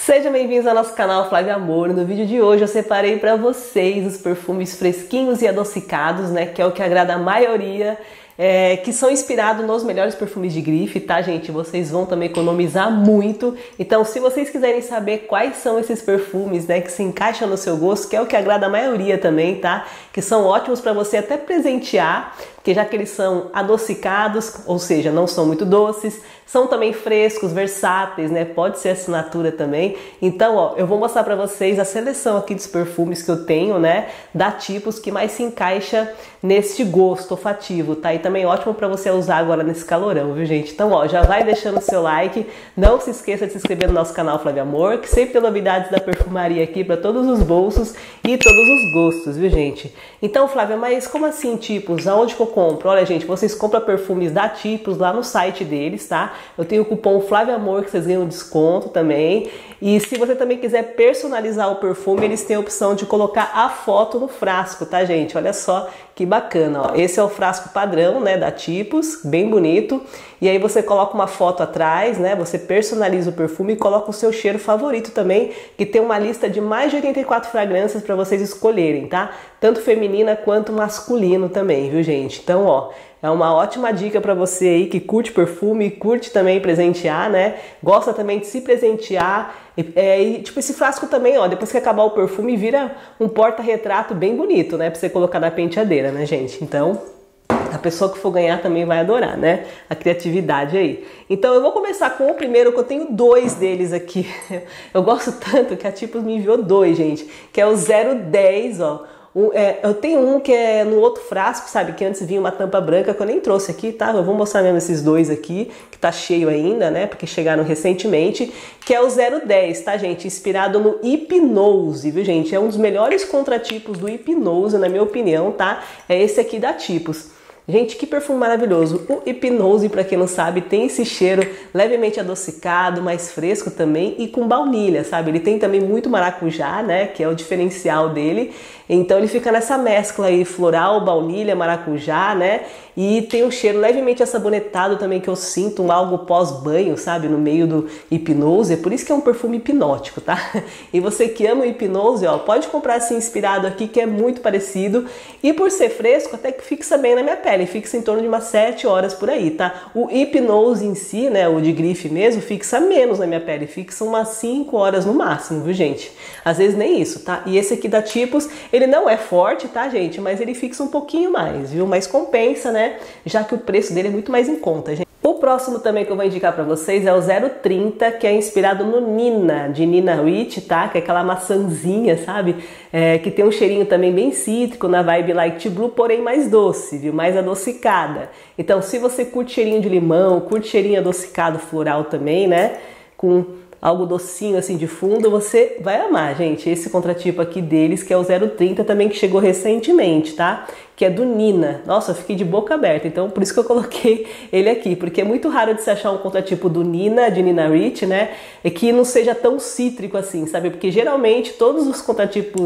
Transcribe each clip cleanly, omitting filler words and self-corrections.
Sejam bem-vindos ao nosso canal Flávia Amor. No vídeo de hoje eu separei para vocês os perfumes fresquinhos e adocicados, né, que é o que agrada a maioria, que são inspirados nos melhores perfumes de grife, tá, gente? Vocês vão também economizar muito. Então, se vocês quiserem saber quais são esses perfumes, né, que se encaixam no seu gosto, que é o que agrada a maioria também, tá? Que são ótimos para você até presentear, porque já que eles são adocicados, ou seja, não são muito doces, são também frescos, versáteis, né? Pode ser assinatura também. Então, ó, eu vou mostrar para vocês a seleção aqui dos perfumes que eu tenho, né? Da Tipos que mais se encaixa neste gosto olfativo, tá? E também ótimo para você usar agora nesse calorão, viu, gente? Então, ó, já vai deixando o seu like. Não se esqueça de se inscrever no nosso canal Flávia Amor, que sempre tem novidades da perfumaria aqui para todos os bolsos e todos os gostos, viu, gente? Então, Flávia, mas como assim Tipos? Aonde que eu compro? Olha, gente, vocês compram perfumes da Tipos lá no site deles, tá? Eu tenho o cupom Flávia Amor que vocês ganham desconto também. E se você também quiser personalizar o perfume, eles têm a opção de colocar a foto no frasco, tá, gente? Olha só que bacana, ó. Esse é o frasco padrão, né, da Tipos, bem bonito. E aí você coloca uma foto atrás, né? Você personaliza o perfume e coloca o seu cheiro favorito também, que tem uma lista de mais de 84 fragrâncias para vocês escolherem, tá? Tanto feminina quanto masculino também, viu, gente? Então, ó, é uma ótima dica para você aí que curte perfume, curte também presentear, né? Gosta também de se presentear. E tipo, esse frasco também, ó, depois que acabar o perfume, vira um porta-retrato bem bonito, né? Pra você colocar na penteadeira, né, gente? Então, a pessoa que for ganhar também vai adorar, né? A criatividade aí. Então eu vou começar com o primeiro, que eu tenho dois deles aqui. Eu gosto tanto que a Tipos me enviou dois, gente. Que é o 010, ó. Eu tenho um que é no outro frasco, sabe? Que antes vinha uma tampa branca que eu nem trouxe aqui, tá? Eu vou mostrar mesmo esses dois aqui, que tá cheio ainda, né? Porque chegaram recentemente. Que é o 010, tá, gente? Inspirado no Hypnose, viu, gente? É um dos melhores contratipos do Hypnose, na minha opinião, tá? É esse aqui da Tipos. Gente, que perfume maravilhoso. O Hypnose, para quem não sabe, tem esse cheiro levemente adocicado, mais fresco também e com baunilha, sabe? Ele tem também muito maracujá, né? Que é o diferencial dele. Então ele fica nessa mescla aí, floral, baunilha, maracujá, né? E tem um cheiro levemente assabonetado também, que eu sinto algo pós-banho, sabe? No meio do Hypnose. É por isso que é um perfume hipnótico, tá? E você que ama o Hypnose, ó, pode comprar assim inspirado aqui, que é muito parecido. E por ser fresco, até que fixa bem na minha pele. Fixa em torno de umas 7 horas por aí, tá? O Hypnose em si, né? O de grife mesmo, fixa menos na minha pele. Fixa umas 5 horas no máximo, viu, gente? Às vezes nem isso, tá? E esse aqui da Tipos, ele não é forte, tá, gente? Mas ele fixa um pouquinho mais, viu? Mas compensa, né? Já que o preço dele é muito mais em conta, gente. O próximo também que eu vou indicar pra vocês é o 030, que é inspirado no Nina, de Nina Ricci, tá? Que é aquela maçãzinha, sabe? Que tem um cheirinho também bem cítrico, na vibe light blue, porém mais doce, viu? Mais adocicada. Então, se você curte cheirinho de limão, curte cheirinho adocicado floral também, né? Com algo docinho assim de fundo, você vai amar, gente. Esse contratipo aqui deles, que é o 030 também, que chegou recentemente, tá? Que é do Nina. Nossa, eu fiquei de boca aberta, então por isso que eu coloquei ele aqui, porque é muito raro de se achar um contratipo do Nina, de Nina Ricci, né? E que não seja tão cítrico assim, sabe? Porque geralmente todos os contratipos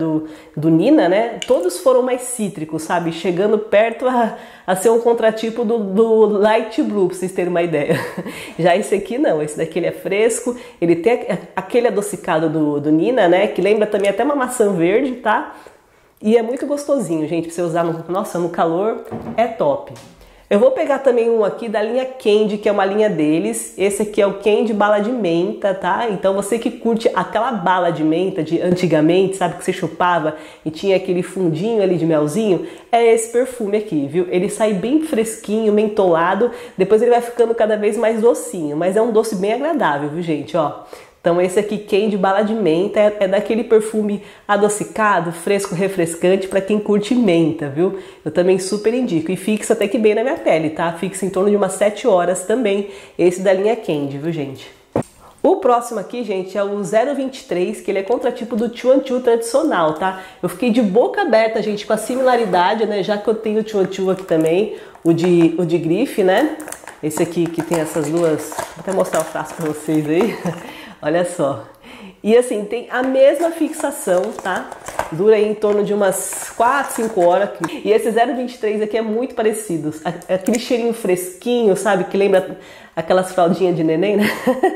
do Nina, né? Todos foram mais cítricos, sabe? Chegando perto a ser um contratipo do Light Blue, pra vocês terem uma ideia. Já esse aqui não, esse daqui ele é fresco, ele tem aquele adocicado do Nina, né? Que lembra também até uma maçã verde, tá? E é muito gostosinho, gente, pra você usar no calor, é top. Eu vou pegar também um aqui da linha Candy, que é uma linha deles. Esse aqui é o Candy Bala de Menta, tá? Então você que curte aquela bala de menta de antigamente, sabe, que você chupava e tinha aquele fundinho ali de melzinho, é esse perfume aqui, viu? Ele sai bem fresquinho, mentolado, depois ele vai ficando cada vez mais docinho, mas é um doce bem agradável, viu, gente? Ó. Então esse aqui, Candy Bala de Menta, é daquele perfume adocicado, fresco, refrescante para quem curte menta, viu? Eu também super indico e fixa até que bem na minha pele, tá? Fixa em torno de umas 7 horas também, esse da linha Candy, viu, gente? O próximo aqui, gente, é o 023, que ele é contratipo do Chuan Chu tradicional, tá? Eu fiquei de boca aberta, gente, com a similaridade, né? Já que eu tenho o Chuan Chu aqui também, o de grife, né? Esse aqui que tem essas duas... Vou até mostrar o frasco pra vocês aí. Olha só. E assim, tem a mesma fixação, tá? Dura aí em torno de umas 4, 5 horas. E esse 023 aqui é muito parecido. Aquele cheirinho fresquinho, sabe? Que lembra aquelas fraldinhas de neném, né?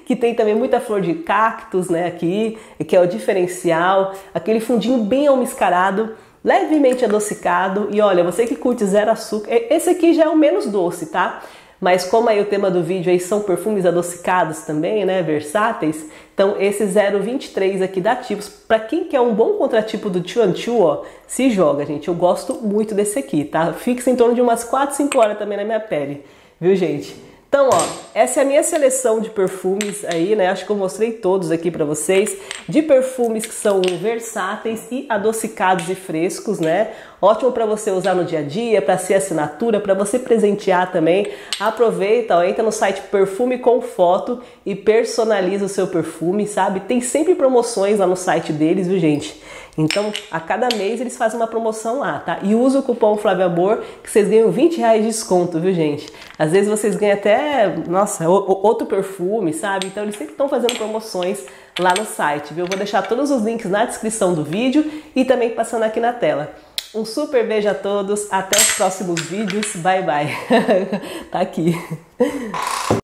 que tem também muita flor de cactus, né, aqui, que é o diferencial, aquele fundinho bem almiscarado, levemente adocicado. E olha, você que curte zero açúcar, esse aqui já é o menos doce, tá? Mas como aí o tema do vídeo aí são perfumes adocicados também, né, versáteis, então esse 0,23 aqui da Tipos, para quem quer um bom contratipo do Chuanchu, ó, se joga, gente. Eu gosto muito desse aqui, tá? Fixa em torno de umas 4, 5 horas também na minha pele, viu, gente? Então, ó, essa é a minha seleção de perfumes aí, né? Acho que eu mostrei todos aqui pra vocês, de perfumes que são versáteis e adocicados e frescos, né? Ótimo para você usar no dia a dia, para ser assinatura, para você presentear também. Aproveita, ó, entra no site Perfume com Foto e personaliza o seu perfume, sabe? Tem sempre promoções lá no site deles, viu, gente? Então, a cada mês eles fazem uma promoção lá, tá? E usa o cupom Flávia Amor que vocês ganham R$20 de desconto, viu, gente? Às vezes vocês ganham até, nossa, outro perfume, sabe? Então, eles sempre estão fazendo promoções lá no site, viu? Eu vou deixar todos os links na descrição do vídeo e também passando aqui na tela. Um super beijo a todos, até os próximos vídeos, bye bye. Tá aqui.